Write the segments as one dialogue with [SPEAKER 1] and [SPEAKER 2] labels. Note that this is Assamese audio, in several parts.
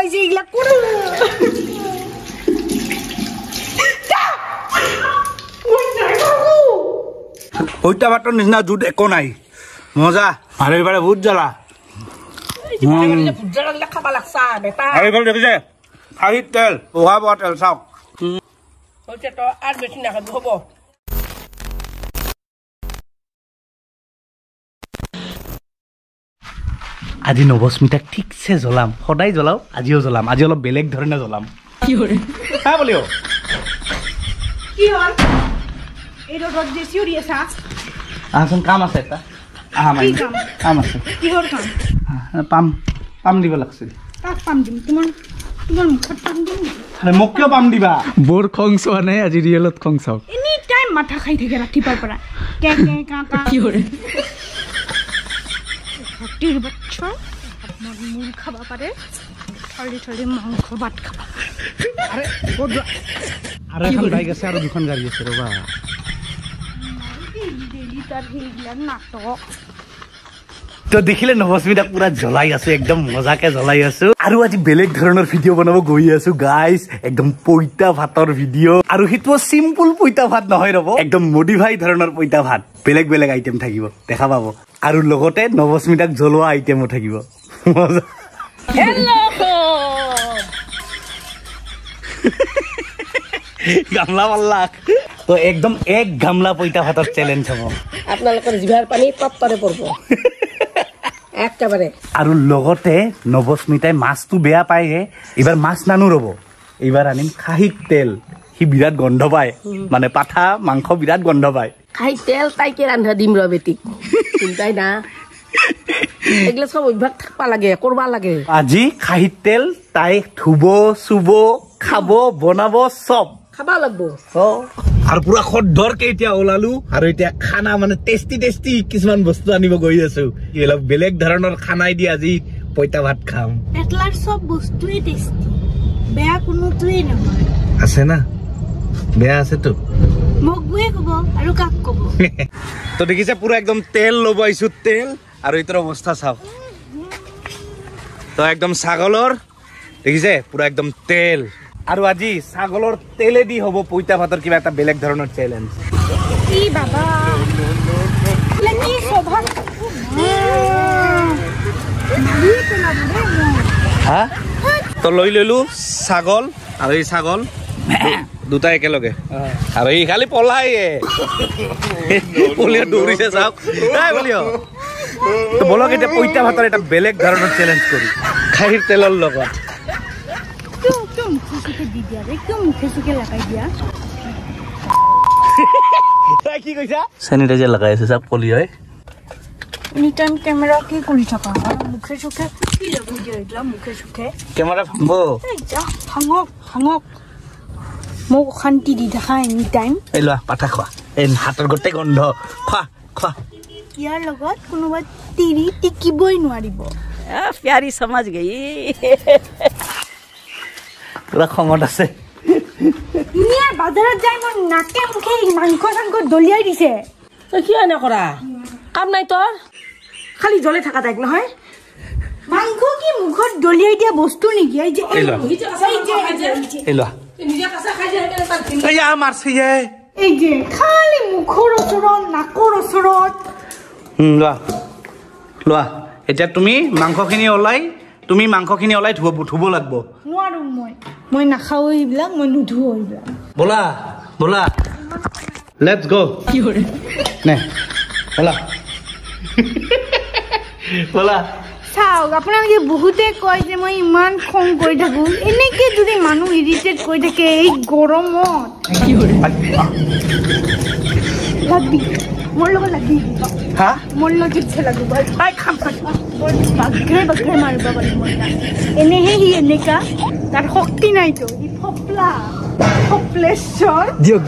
[SPEAKER 1] জ্বলাইছে এইগুলা করো
[SPEAKER 2] পইতা ভাতৰ নিচিনা জুত একো নাই মজা আৰু এইবাৰে বহুত জ্বলা
[SPEAKER 1] খাবা লাগছা বেটা
[SPEAKER 2] আৰু এইবাৰ দেখিছে খাহীৰ তেল পোহা পোৱা তেল চাওক
[SPEAKER 1] তো আর বেশি না হব
[SPEAKER 2] আজি নবস্মিতাক ঠিকছে জ্বলাম সদায় জ্বলাও আজিও জ্বলাম আজি অলপ বেলেগ ধৰণে জ্বলাম
[SPEAKER 1] কি হৰে
[SPEAKER 2] হা বলিও
[SPEAKER 1] কি হল এই রোদ যে সিউরি আছে
[SPEAKER 2] আহচোন কাম আছে এটা আহা মাই কাম আছে
[SPEAKER 1] কি হল কাম
[SPEAKER 2] পাম দিব লাগছে
[SPEAKER 1] কাক পাম দিম তোমার মুখত পাম দিম
[SPEAKER 2] আরে মোক কিয় পাম দিবা
[SPEAKER 3] বৰ খংছ নাই আজি ৰিয়েলত খংছ
[SPEAKER 1] এনি টাইম মাথা খাই থাকে ৰাতিপুৱাৰ পৰা কে কা
[SPEAKER 3] কি হৰে
[SPEAKER 1] হাতীৰ বাচ্চা আপোনাৰ মূল খাবা পাৰে থলি মাংস ভাত খাবা
[SPEAKER 2] আরে আরে এখন বাইক আছে আৰু দুখন গাড়ী আছে ৰবা
[SPEAKER 1] ডেইলি তার হেইলা নাটক
[SPEAKER 2] তো দেখিলে নবস্মিতা পুরা জ্বলাই আছো একদম মজাকে জ্বলাই আছো আৰু আজি বেলেগ ধৰণৰ ভিডিও বনাব গৈ আছো গাইস একদম পইতা ভাতৰ ভিডিও আৰু হিটো সিম্পল পইতা ভাত নহয় ৰব একদম মডিফাই ধৰণৰ পইতা ভাত বেলেগ বেলেগ আইটেম থাকিব দেখা পাব আৰু লগতে নবস্মিতাক জ্বলোৱা আইটেমও থাকিব মজা
[SPEAKER 1] হেল্ল
[SPEAKER 2] গামলা মাল্লাক তো একদম এক গামলা পইতা ভাতৰ চ্যালেঞ্জ হ'ব
[SPEAKER 1] আপোনালোকৰ জিভাৰ পানী তত্তৰে পৰব একেবাৰে
[SPEAKER 2] আৰু লগতে নবস্মিতাই মাছটো বেয়া পায় এবাৰ মাছ নানো ৰব এইবাৰ আনিম খাহীৰ তেল হি বিৰাট গন্ধ পায় মানে পাঠা মাংস বিৰাট গন্ধ পায়
[SPEAKER 1] খাই তেল তাইকে ৰান্ধা দিম ৰ বেটিক চিন্তাই না এগুলা সব অভ্যাস থাকবা লাগে করবা লাগে
[SPEAKER 2] আজি খাহীৰ তেল তাই ধুব চুব খাব বনাব সব
[SPEAKER 1] খাবা লাগবো
[SPEAKER 2] আৰু পুৰা খদ্দৰকে এতিয়া ওলালো আৰু এতিয়া খানা মানে টেষ্টি কিছুমান বস্তু আনিব গৈ আছো অলপ বেলেগ ধৰণৰ খানাই দি আজি পইতা ভাত খাম
[SPEAKER 1] এটলাৰ সব বস্তুই টেষ্টি বেয়া কোনোটোই নহয়
[SPEAKER 2] আছে না বেয়া আছে তো
[SPEAKER 1] মগুৱে কব আৰু কাক কব
[SPEAKER 2] তো দেখিছে পুৰা একদম তেল লব আইছো তেল আৰু ইতৰ অৱস্থা চাও তো একদম ছাগলৰ দেখিছে পুৰা একদম তেল আৰু আজি ছাগলৰ তেলেদি হ'ব পইতা ভাতৰ কিবা এটা বেলেগ ধৰণৰ চ্যালেঞ্জ
[SPEAKER 1] কি বাবা লাগি শোভা
[SPEAKER 2] হা তো লৈ ললো ছাগল আৰু এই ছাগল দুটা একেলগে আৰু এই খালি পলাইয়ে পলিয়া দৌৰিছে চাওক নাই বলিও তো বলক এতিয়া পইতা ভাতৰ এটা বেলেগ ধৰণৰ চ্যালেঞ্জ করি খাহীৰ তেলৰ লগত কি কৈছা স্যানিটাইজাৰ লগাই আছে চাওক পলি হয়
[SPEAKER 1] এনি টাইম ক্যামেরা কি কৰি থাকা মুখে সুখে কি লাগি দিলা মুখে সুখে
[SPEAKER 2] ক্যামেরা ভাঙবো
[SPEAKER 1] এই যা ভাঙক মোক শান্তি দি দেখা এনি টাইম
[SPEAKER 2] এই লোৱা পাঠা খোৱা এই হাতৰ গোটেই গন্ধ খোৱা
[SPEAKER 1] ইয়াৰ লগত কোনোবা তিৰি টিকিবই নোৱাৰিব
[SPEAKER 4] प्यारी समझ गई
[SPEAKER 2] পুৰা খঙত আছে
[SPEAKER 1] দুনিয়াৰ বাজাৰত যাই মই নাকে মুখে মাংস চাংস দলিয়াই দিছে
[SPEAKER 4] তই কি এনে কৰা কাম নাই তোৰ খালি জ্বলে থাকা তাইক নহয়
[SPEAKER 1] মাংস কি মুখত দলিয়াই দিয়া বস্তু নেকি এই যে
[SPEAKER 2] এই লোৱা এই মাৰছে
[SPEAKER 1] এই যে খালি মুখৰ ওচৰত নাকৰ ওচৰত
[SPEAKER 2] লোৱা এতিয়া তুমি মাংসখিনি ওলাই ধুব লাগব
[SPEAKER 1] নোৱাৰো মই নাখাও এইবিলাক মই নুধুও এইবিলাক
[SPEAKER 2] বলা লেটস গো
[SPEAKER 1] কি কৰে
[SPEAKER 2] নে বলা
[SPEAKER 1] চাওক আপোনালোকে বহুতে কয় যে মই ইমান খং কৰি থাকো এনেকে যদি মানুহ ইৰিটেট কৰি থাকে এই গৰমত
[SPEAKER 2] কি কৰে
[SPEAKER 1] লাগবি মোৰ লগত লাগবি
[SPEAKER 2] হা
[SPEAKER 1] মোৰ লগত ইচ্ছে লাগিব তাই খাম বাগৰে মাৰিব পাৰিব এনেহে সি এনেকা তাৰ শক্তি নাইতো সি ফপলেশ্বৰ
[SPEAKER 3] দিয়ক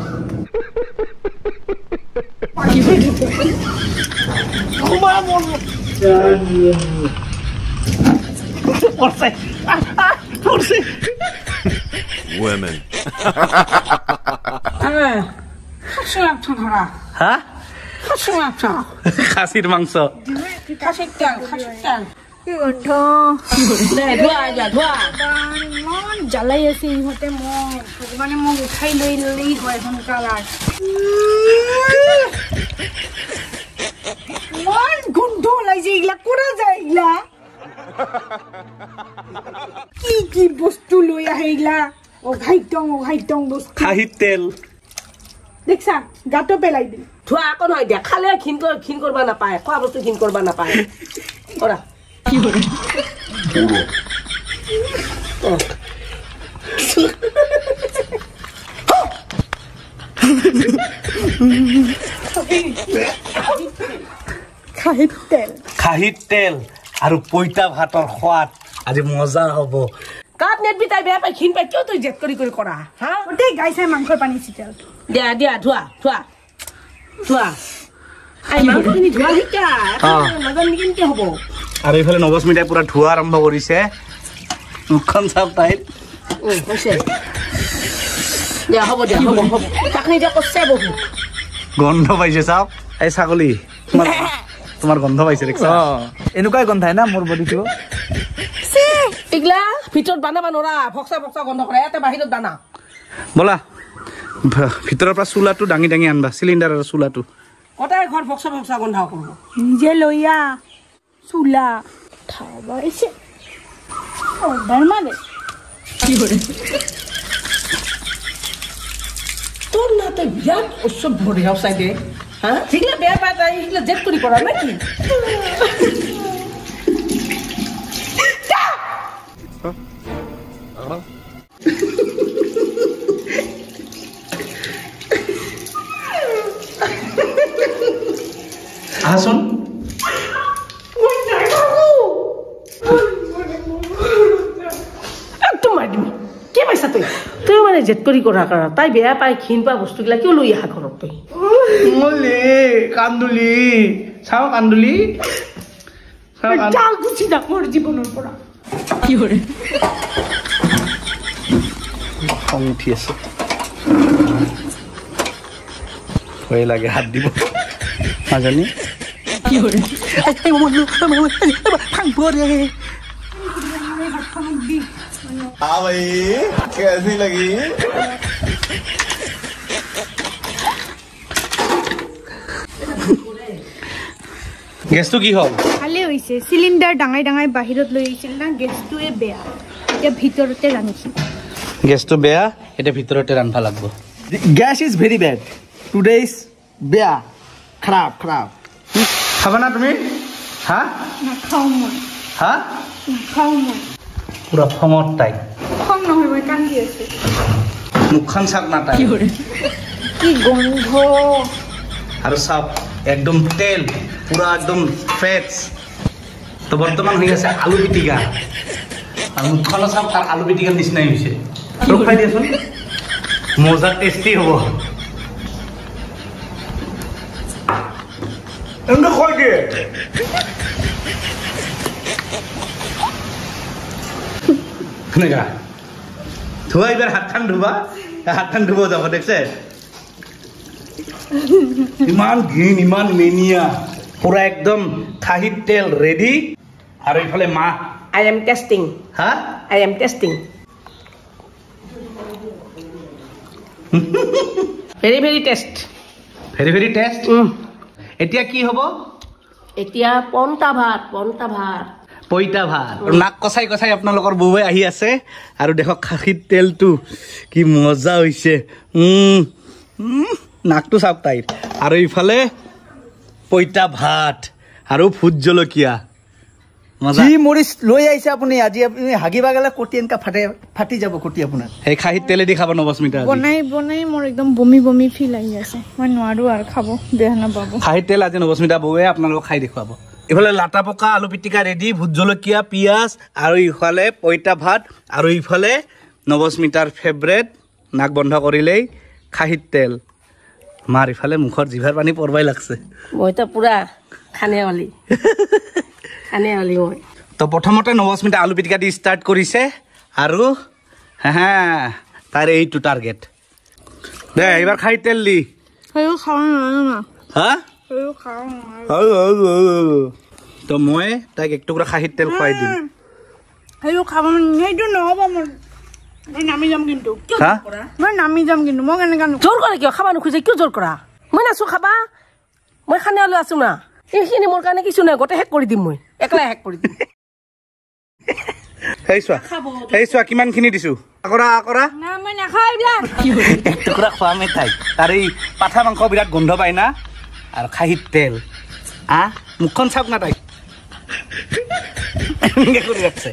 [SPEAKER 5] Women.
[SPEAKER 2] খাসির মাংস
[SPEAKER 1] কি গন্ধ
[SPEAKER 4] দে ধোৱা যা ধোৱা
[SPEAKER 1] ইমান জ্বালাই আছে ইহঁতে মোক ভগৱানে মোক উঠাই লৈ ল'লেই হয় সোনকাল ইমান গোন্ধ ওলাইছে এইগিলা কৰা যায় এইগিলা কি কি বস্তু লৈ আহে এইগিলা অঘাইটং বস্তু
[SPEAKER 2] খাহীৰ তেল
[SPEAKER 1] দেখছা গাটো পেলাই দিল
[SPEAKER 4] ধোৱা আকৌ নহয় দিয়া খালে ঘিন কৰিব নাপায় খোৱা বস্তু ঘিন কৰিব নাপায় কৰা কি কৰে
[SPEAKER 2] খাহীৰ তেল আৰু পইতা ভাতৰ সোৱাদ আজি মজা হ'ব
[SPEAKER 4] কাত নেট বিতাই বেয়া পাই ঘিন পাই কিয় তই জেদ কৰি কৰা হা
[SPEAKER 1] গোটেই গাইছে মাংসৰ পানী চিটাল
[SPEAKER 4] দিয়া ধোৱা আই মাংসখিনি ধোৱা শিকা নাজানি কেনেকে হ'ব
[SPEAKER 2] আৰু এইফালে নৱস্মিতাই পুৰা ধোৱা আৰম্ভ কৰিছে মুখখন চাপ তাইৰ
[SPEAKER 4] হৈছে দিয়া হ'ব তাকনি এতিয়া কষ্ট বহু
[SPEAKER 2] গন্ধ পাইছে চাওক এই ছাগলী তোমাৰ গন্ধ পাইছে দেখছা
[SPEAKER 3] এনেকুৱাই গন্ধাই না মোৰ বডিটো
[SPEAKER 4] এইগিলা ভিতৰত বানাবা নৰা ভক্সা গন্ধ কৰে ইয়াতে বাহিৰত বানা
[SPEAKER 2] ব'লা ভিতৰৰ পৰা চুলাটো দাঙি আনবা চিলিণ্ডাৰৰ চুলাটো
[SPEAKER 4] কটাই ঘৰ ভক্সা গন্ধ কৰিব
[SPEAKER 1] নিজে লৈয়া চুলা খাবাইছে অৰ্ডাৰ মাৰে
[SPEAKER 4] কি কৰে তোৰ না তই বিৰাট উৎসৱ ভৰি সঁচাই দে হা সেইগিলা বেয়া পাই তাই সেইগিলা জেদ কৰি কৰা নেকি
[SPEAKER 2] আহাচোন
[SPEAKER 4] কি পাইছা তই মানে জেদ কৰি কৰা তাই বেয়া পাই ঘিন পোৱা বস্তুগিলা কিয় লৈ আহা ঘৰত তই
[SPEAKER 2] কান্দুলি চাও কান্দুলি
[SPEAKER 1] গুচি যাক মোৰ জীৱনৰ পৰা
[SPEAKER 4] কি কৰে
[SPEAKER 2] খং উঠি আছে ভয় লাগে হাত দিব নাজানি
[SPEAKER 4] কি কৰে
[SPEAKER 2] कैसी लगी গেছটো কি হ'ল
[SPEAKER 1] ভালে হৈছে সিলিন্ডাৰ ডাঙাই বাহিৰত লৈ আহিছিল না গেছটোৱে বেয়া এতিয়া ভিতৰতে ৰান্ধিছো
[SPEAKER 2] গেছটো বেয়া এতিয়া ভিতৰতে ৰান্ধবা লাগিব
[SPEAKER 3] gas is very bad today is বেয়া খারাপ
[SPEAKER 2] খাবা না তুমি হা
[SPEAKER 1] নাখাওঁ মই
[SPEAKER 2] পুৰা খঙত তাই
[SPEAKER 1] খং নহয় মই কান্দি আছো
[SPEAKER 2] মুখখন চাপ না তাই
[SPEAKER 1] কি গন্ধ
[SPEAKER 2] আৰু চাপ একদম তেল পুৰা একদম ফেটছ তো বৰ্তমান হৈ আছে আলু পিটিকা আৰু মুখখন চাপ তাৰ আলু পিটিকাৰ নিচিনাই হৈছে আৰু খাই দিয়াচোন মজা টেষ্টি হ'ব এনেকৈ খোৱাই দিয়ে এনেকা ধোৱা এইবাৰ হাতখন ধুব যাব দেখছে ইমান ঘিন ইমান মেনিয়া পুৰা একদম খাহীৰ তেল ৰেডি আৰু এইফালে মাহ
[SPEAKER 4] I am testing very test
[SPEAKER 2] এতিয়া কি হ'ব
[SPEAKER 4] এতিয়া পন্তা ভাত
[SPEAKER 2] পইতা ভাত নাক কচাই আপোনালোকৰ বৌৱে আহি আছে আৰু দেখক খাহীৰ তেলটো কি মজা হৈছে নাকটো চাওক তাইৰ আৰু ইফালে পইতা ভাত আৰু ভোট জলকীয়া
[SPEAKER 3] যি মৰিচ লৈ আহিছে আপুনি আজি আপুনি হাগিবা গেলে কটি এনেকা ফাটি যাব কটি আপোনাৰ
[SPEAKER 2] এই খাহীৰ তেলেদি খাব নৱস্মিতা
[SPEAKER 1] বনাই মোৰ একদম বমি ফিল আহি আছে মই নোৱাৰো আৰু খাব বেয়া নাপাব
[SPEAKER 2] খাহীৰ তেল আজি নৱস্মিতা বৌৱে আপোনালোকক খাই দেখুৱাব ইফালে লাটা পকা আলু পিটিকা ৰেডি ভোট জলকীয়া পিঁয়াজ আৰু ইফালে পইতা ভাত আৰু ইফালে নৱস্মিতাৰ ফেভৰেট নাক বন্ধ কৰিলেই খাহীৰ তেল মাৰ ইফালে মুখৰ জিভাৰ পানী পৰবাই লাগছে
[SPEAKER 4] মইতো পুৰা খানেৱালি মই
[SPEAKER 2] তো প্ৰথমতে নৱস্মিতা আলু পিটিকা দি ষ্টাৰ্ট কৰিছে আৰু তাৰ এইটো টাৰ্গেট দে এইবাৰ খাহীৰ তেল দি
[SPEAKER 1] খাব নোৱাৰো না
[SPEAKER 2] হা তো মই তাইক এক টুকুৰা খাহীৰ তেল খুৱাই দিম
[SPEAKER 1] সেইটো খাব সেইটো নহ'ব মোৰ মই নামি যাম কিন্তু মই নামি যাম কিন্তু মই কেনেকৈ
[SPEAKER 4] জোৰ কৰে কিয় খাবা নোখোজে কিয় জোৰ কৰা মই নাচো খাবা মই খানালৈ আছো না এইখিনি মোৰ কাৰণে কিছু নাই গোটেই শেষ কৰি দিম মই একলাই শেষ কৰি দিম
[SPEAKER 2] সেই চোৱা কিমানখিনি দিছো আকৰা
[SPEAKER 1] না মই নাখাওঁ এইবিলাক
[SPEAKER 2] এক টুকুৰা খোৱামেই তাইক তাৰ এই পাঠা মাংস বিৰাট গোন্ধ পায় না আৰু খাহীৰ তেল মুখখন চাওক না তাইক এনেকৈ কৰি ৰাখছে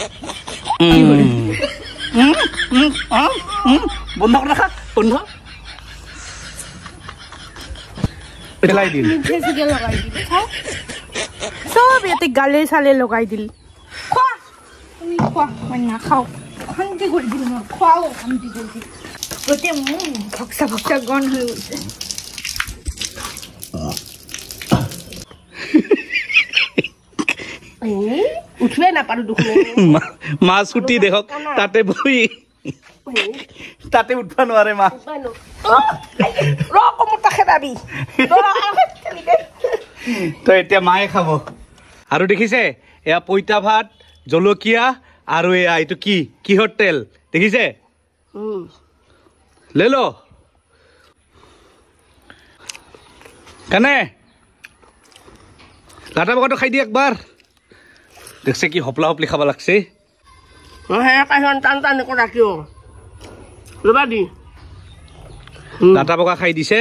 [SPEAKER 2] বন্ধ কৰি ৰাখা বন্ধ পেলাই দিল
[SPEAKER 1] লগাই দিল চব ইয়াতে গালে চালে লগাই দিল খোৱা তুমি খোৱা মই নাখাওঁ অশান্তি কৰি দিল মই খোৱাও অশান্তি কৰি দিল গোটেই মোৰ ভক্সা গন হৈ গৈছে
[SPEAKER 4] উঠিবই নাপাৰো দেখোন
[SPEAKER 2] মাছ উঠি দেখক তাতে বহি তাতে উঠবা নোৱাৰে মা তো এতিয়া মায়ে খাব আৰু দেখিছে এয়া পইতা ভাত জলকীয়া আৰু এয়া এইটো কি কিহৰ তেল দেখিছে লৈ ল কেনে লাটা বগাটো খাই দি একবাৰ দেখছে কি হপলা হপলি খাব লাগছে
[SPEAKER 4] টান টান কৰা কিয় ল'বা দি
[SPEAKER 2] লাটা বগা খাই দিছে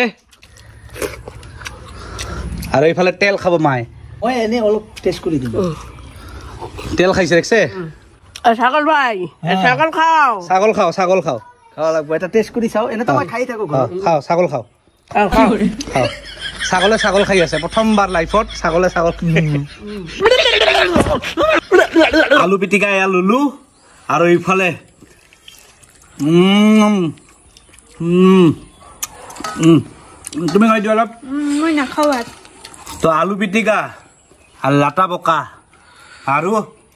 [SPEAKER 2] আৰু এইফালে তেল খাব মায়ে
[SPEAKER 3] মই এনে অলপ টেষ্ট কৰি দিম
[SPEAKER 2] তেল খাইছে দেখছে
[SPEAKER 4] ছাগল ভাই ছাগল খাও
[SPEAKER 2] ছাগল খাও
[SPEAKER 3] খাব লাগব এটা টেষ্ট কৰি চাওঁ এনেতো মই খাই থাকো
[SPEAKER 2] খাও ছাগল খাও ছাগলে খাই আছে প্ৰথমবাৰ লাইফত ছাগলে আলু পিটিকা এয়া ললো আৰু এইফালে তুমি খাই দিওঁ অলপ
[SPEAKER 1] মই নাখাওঁ
[SPEAKER 2] তো আলু পিটিকা আৰু লাটা পকা আৰু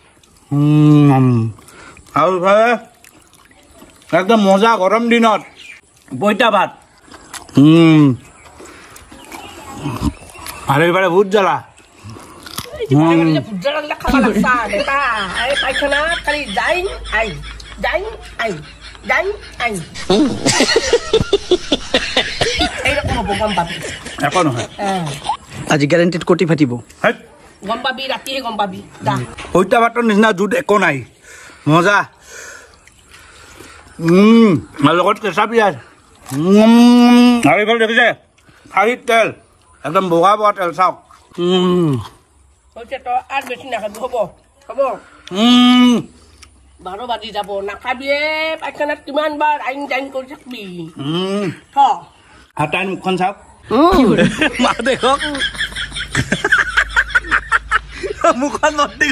[SPEAKER 2] এইফালে একদম মজা গৰম দিনত পইতা ভাত আৰু এইফালে ভোট জ্বলা একো নহয়
[SPEAKER 3] আজি গেৰেণ্টিড কটি ফাটিব
[SPEAKER 4] গম পাবি ৰাতিহে গম পাবি
[SPEAKER 2] পইতা ভাতৰ নিচিনা জুত একো নাই মজা লগত কেঁচা পিঁয়াজ আৰু এইফালে দেখিছে খাহীৰ তেল একদম বগা বগা তেল চাওক
[SPEAKER 4] আৰু বেছি নাখাবি হ'ব 12 বাজি যাব নাখাবিয়ে পাইখানাত কিমান বাৰ আইন জাইন কৰি থাকিবি
[SPEAKER 2] আৰু তাইৰ মুখখন চাওক মা দেখক মুখখন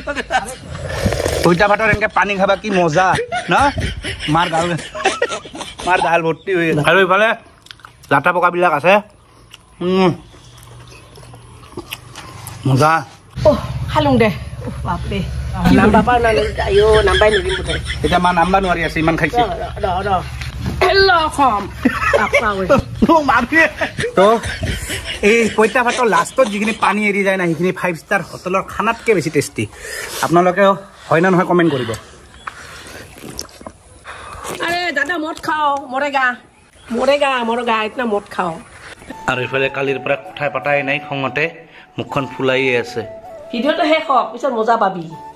[SPEAKER 2] পইতা ভাতৰ এনেকে পানী খাবা কি মজা ন মাৰ গাল ভৰ্তি হৈ আছে আৰু এইফালে লাটা পকাবিলাক আছে মজা
[SPEAKER 4] খালো দে বাপৰে নাম্বাৰ নাম্বাৰ নিদিম বোধহয়
[SPEAKER 2] এতিয়া মা নাম্বাৰ নোৱাৰি আছে ইমান খাইছে তো এই পইতা ভাতৰ লাষ্টত যিখিনি পানী এৰি যায় না সেইখিনি 5 ষ্টাৰ হোটেলৰ খানাতকৈ বেছি টেষ্টি আপোনালোকেও হয় না নহয় কমেণ্ট কৰিব
[SPEAKER 4] আৰে দাদা মদ খাও মৰেগা এতিয়া মদ খাও
[SPEAKER 2] আৰু এইফালে কালিৰ পৰা কথাই পাতাই নাই খঙতে মুখখন ফুলাইয়ে আছে
[SPEAKER 4] ভিডিঅ'টো শেষ হওক পিছত মজা পাবি